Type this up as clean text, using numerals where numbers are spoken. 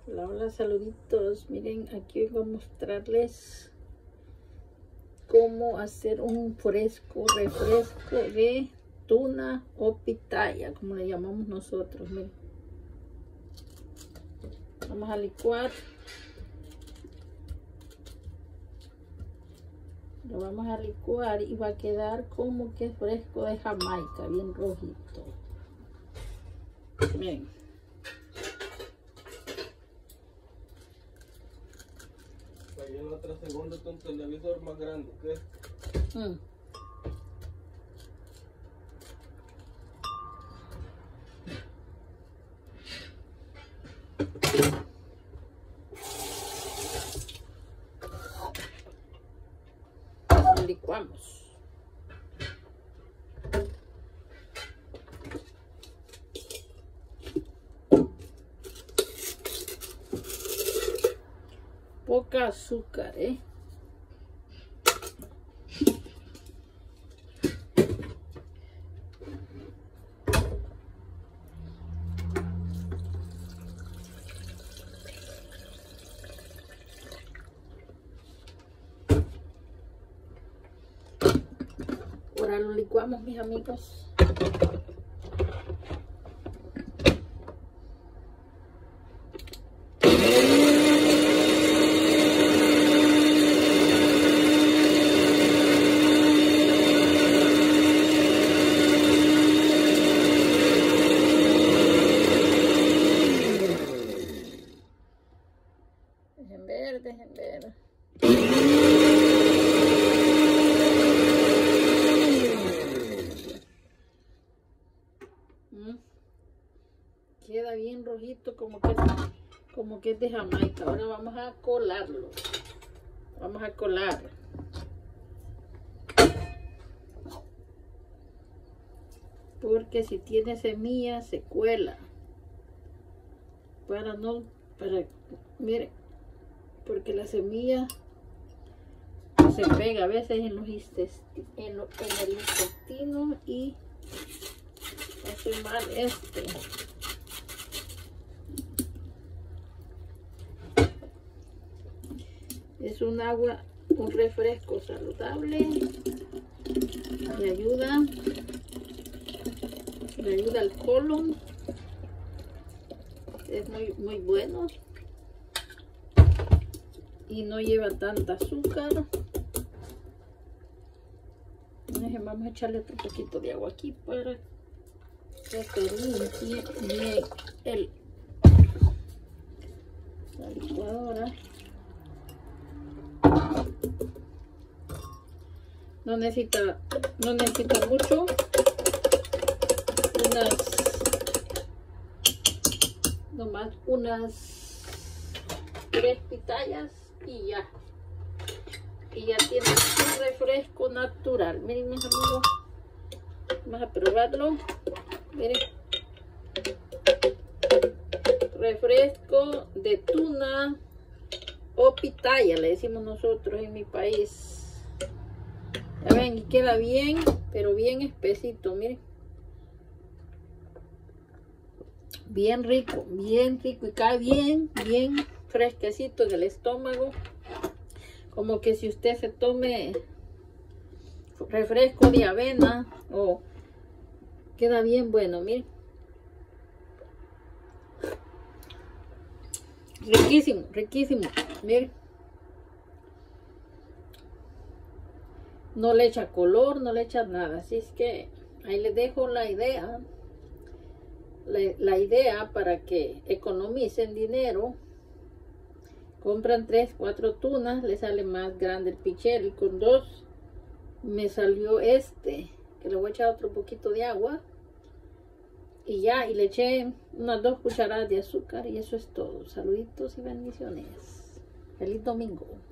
Hola, hola, saluditos. Miren, aquí voy a mostrarles cómo hacer un refresco de tuna o pitaya, como le llamamos nosotros. Miren, vamos a licuar. Lo vamos a licuar y va a quedar como que fresco de Jamaica, bien rojito. Miren. Ahí en la otra segunda está un televisor más grande que este. Licuamos. Poca azúcar, Ahora lo licuamos, mis amigos. Dejen ver. Queda bien rojito como que es de Jamaica. Ahora vamos a colarlo. Vamos a colar. Porque si tiene semillas se cuela. Miren, porque la semilla se pega a veces en el intestino y hace mal Es un refresco saludable, le ayuda al colon, es muy bueno y no lleva tanta azúcar. Vamos a echarle otro poquito de agua aquí para que se limpie bien la licuadora. No necesita mucho, nomás unas 3 pitayas y ya tiene un refresco natural. Miren, mis amigos, vamos a probarlo. Miren, refresco de tuna o pitaya, le decimos nosotros en mi país. Ya ven, y queda bien, pero bien espesito, miren. Bien rico y cae bien fresquecito en el estómago. Como que si usted se tome refresco de avena, queda bien bueno, miren. Riquísimo, miren. No le echa color, no le echa nada, así es que ahí les dejo la idea. La idea para que economicen dinero. Compran 3, 4 tunas, le sale más grande el pichel, y con 2 me salió que le voy a echar otro poquito de agua y le eché unas 2 cucharadas de azúcar y eso es todo. Saluditos y bendiciones. Feliz domingo.